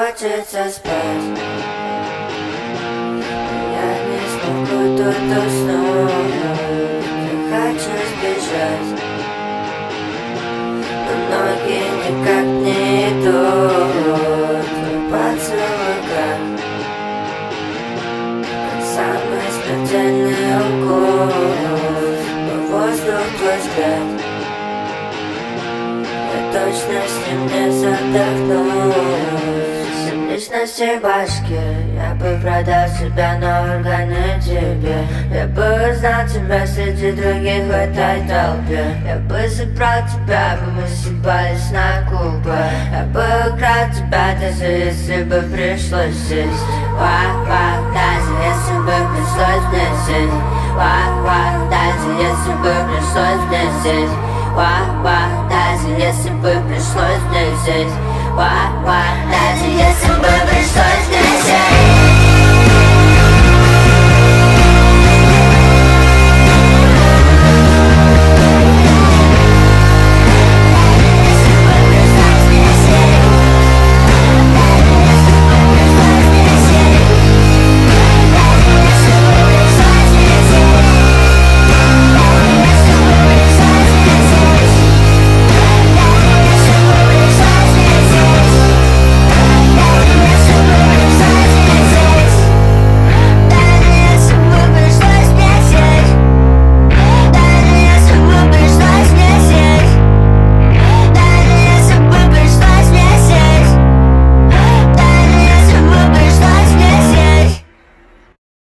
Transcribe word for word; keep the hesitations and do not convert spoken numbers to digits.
хочется спать. Я не смогу тут уснуть, я хочу сбежать, но ноги никак не идут. Твой поцелуй как, как самый смертельный укус, но воздух твой взгляд, я точно с ним не задохнусь. Личности башки, я бы продал себя на органы тебе. Я бы узнал тебя среди других в этой толпе. Я бы забрал тебя, бы мы съебались на кубы. Я бы украл тебя, даже если бы пришлось сесть. Ва-ва, даже если бы пришлось мне сесть. Ва-ва, даже если бы пришлось мне сесть. Ва-ва, даже если бы пришлось мне сесть. Ва-ва, даже если бы пришлось мне